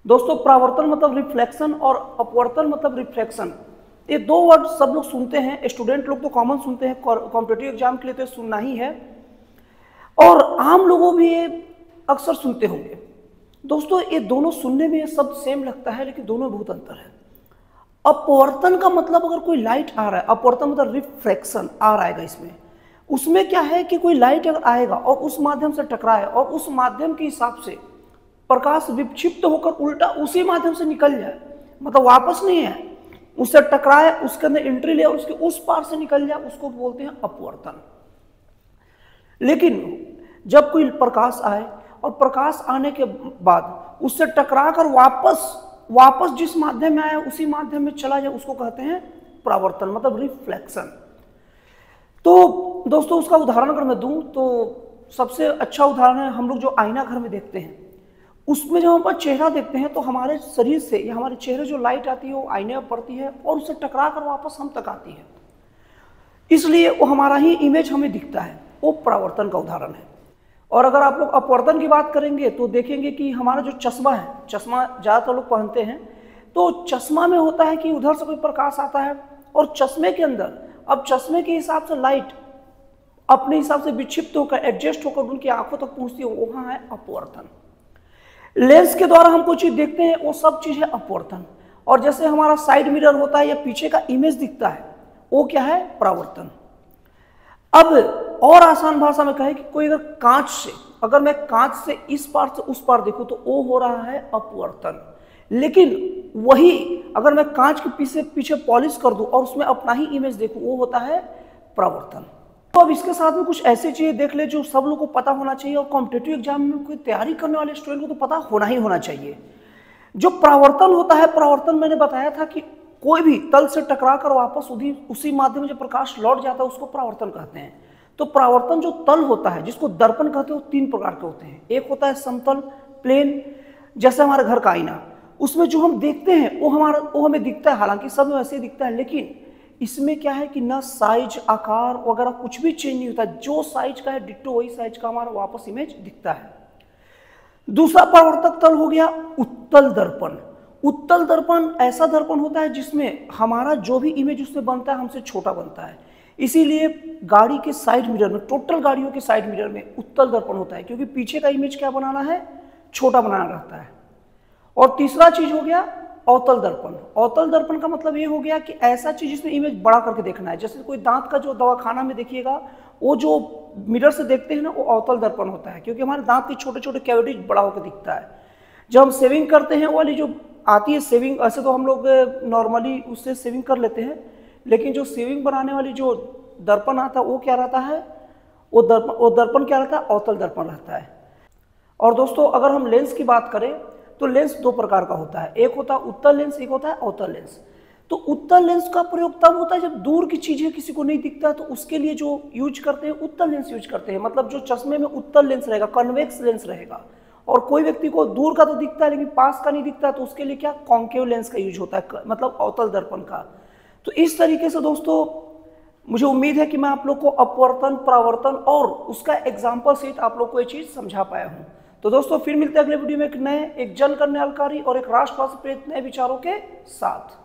दोस्तों परावर्तन मतलब रिफ्लेक्शन और अपवर्तन मतलब रिफ्लेक्शन, ये दो वर्ड सब लोग सुनते हैं। स्टूडेंट लोग तो कॉमन सुनते हैं, कॉम्पिटिटिव एग्जाम के लिए तो सुनना ही है, और आम लोगों भी ये अक्सर सुनते होंगे। दोस्तों ये दोनों सुनने में सब सेम लगता है, लेकिन दोनों में बहुत अंतर है। अपवर्तन का मतलब अगर कोई लाइट आ रहा है, अपवर्तन मतलब रिफ्रैक्शन आ रहा है इसमें, उसमें क्या है कि कोई लाइट अगर आएगा और उस माध्यम से टकराए और उस माध्यम के हिसाब से प्रकाश विक्षिप्त होकर उल्टा उसी माध्यम से निकल जाए, मतलब वापस नहीं है, उससे टकराए, उसके अंदर एंट्री ले और उसके उस पार से निकल जाए, उसको बोलते हैं अपवर्तन। लेकिन जब कोई प्रकाश आए और प्रकाश आने के बाद उससे टकरा कर वापस जिस माध्यम में आया उसी माध्यम में चला जाए, उसको कहते हैं परावर्तन मतलब रिफ्लेक्शन। तो दोस्तों उसका उदाहरण अगर मैं दूं तो सबसे अच्छा उदाहरण है हम लोग जो आईना घर में देखते हैं, उसमें जब हम अपना चेहरा देखते हैं तो हमारे शरीर से या हमारे चेहरे जो लाइट आती है वो आईने में पड़ती है और उससे टकरा कर वापस हम तक आती है, इसलिए वो हमारा ही इमेज हमें दिखता है, वो परावर्तन का उदाहरण है। और अगर आप लोग अपवर्तन की बात करेंगे तो देखेंगे कि हमारा जो चश्मा है, चश्मा ज़्यादातर लोग पहनते हैं, तो चश्मा में होता है कि उधर से कोई प्रकाश आता है और चश्मे के अंदर अब चश्मे के हिसाब से लाइट अपने हिसाब से विक्षिप्त होकर एडजस्ट होकर उनकी आंखों तक पहुंचती है, वहाँ है अपवर्तन। लेंस के द्वारा हम कोई चीज़ देखते हैं वो सब चीज़ है अपवर्तन। और जैसे हमारा साइड मिरर होता है या पीछे का इमेज दिखता है, वो क्या है, परावर्तन। अब और आसान भाषा में कहें कि कोई अगर मैं कांच से इस पार से उस पार देखूं तो वो हो रहा है अपवर्तन। लेकिन वही अगर मैं कांच के पीछे पॉलिश कर दूं और उसमें अपना ही इमेज देखूं, वो होता है परावर्तन। तो अब इसके साथ में कुछ ऐसी चीजें देख ले जो सब लोग को पता होना चाहिए, और कॉम्पिटिटिव एग्जाम में कोई तैयारी करने वाले स्टूडेंट को तो पता होना ही होना चाहिए। जो परावर्तन होता है, परावर्तन मैंने बताया था कि कोई भी तल से टकरा कर वापस उसी माध्यम से प्रकाश लौट जाता है, उसको परावर्तन कहते हैं। तो परावर्तन जो तल होता है जिसको दर्पण कहते हैं, वो तीन प्रकार के होते हैं। एक होता है समतल प्लेन, जैसे हमारे घर का आईना, उसमें जो हम देखते हैं वो हमें दिखता है, हालांकि सब में वैसे ही दिखता है, लेकिन इसमें क्या है कि ना साइज आकार वगैरह कुछ भी चेंज नहीं होता, जो साइज का है डिट्टो वही साइज का हमारा वापस इमेज दिखता है। दूसरा परावर्तक तल हो गया उत्तल दर्पण। उत्तल दर्पण ऐसा दर्पण होता है जिसमें हमारा जो भी इमेज उसमें बनता है हमसे छोटा बनता है, इसीलिए गाड़ी के साइड मिरर में, टोटल गाड़ियों के साइड मिरर में उत्तल दर्पण होता है, क्योंकि पीछे का इमेज क्या बनाना है, छोटा बनाना रहता है। और तीसरा चीज हो गया अवतल दर्पण। अवतल दर्पण का मतलब ये हो गया कि ऐसा चीज जिसमें इमेज बड़ा करके देखना है, जैसे कोई दांत का जो दवाखाना में देखिएगा, वो जो मिरर से देखते हैं ना, वो अवतल दर्पण होता है, क्योंकि हमारे दांत के छोटे छोटे कैविटीज बड़ा होकर दिखता है। जब हम सेविंग करते हैं, वो वाली जो आती है सेविंग, ऐसे तो हम लोग नॉर्मली उससे सेविंग कर लेते हैं, लेकिन जो सेविंग बनाने वाली जो दर्पण आता है वो क्या रहता है, वो दर्पण क्या रहता है, अवतल दर्पण रहता है। और दोस्तों अगर हम लेंस की बात करें तो लेंस दो प्रकार का होता है, एक होता है उत्तल लेंस, एक होता है अवतल लेंस। तो उत्तल लेंस का प्रयोग तब होता है जब दूर की चीजें किसी को नहीं दिखता है, तो उसके लिए जो यूज करते हैं उत्तल लेंस यूज करते हैं। मतलब जो चश्मे में उत्तल लेंस रहेगा, कन्वेक्स लेंस रहेगा, और कोई व्यक्ति को दूर का तो दिखता है लेकिन पास का नहीं दिखता, तो उसके लिए क्या कॉन्केव लेंस का यूज होता है, मतलब अवतल दर्पण का। तो इस तरीके से दोस्तों मुझे उम्मीद है कि मैं आप लोग को अपवर्तन, परावर्तन और उसका एग्जाम्पल सहित आप लोग को ये चीज समझा पाया हूँ। तो दोस्तों फिर मिलते हैं अगले वीडियो में एक जन कल्याणकारी और एक राष्ट्रवाद से प्रेरित नए विचारों के साथ।